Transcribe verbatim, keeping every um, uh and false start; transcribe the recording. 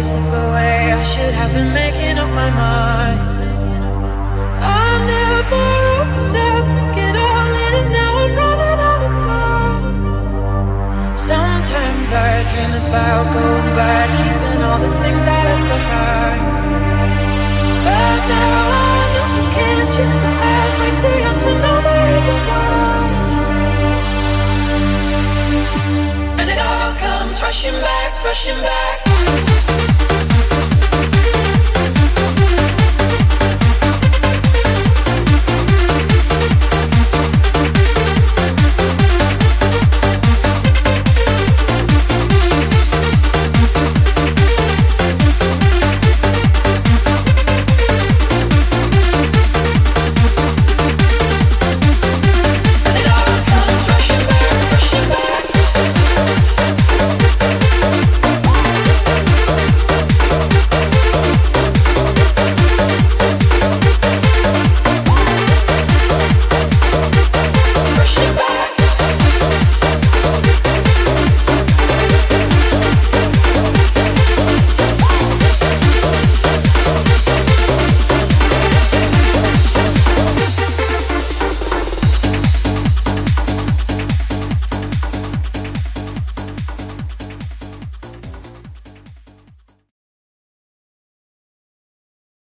slip away. I should have been making up my mind. I never opened up, took it all in, and now I'm running out of time. Sometimes I dream about going back, keeping all the things I left behind. But now I know I can't change the past. Way too young to know the reason why. And it all comes rushing back, rushing back.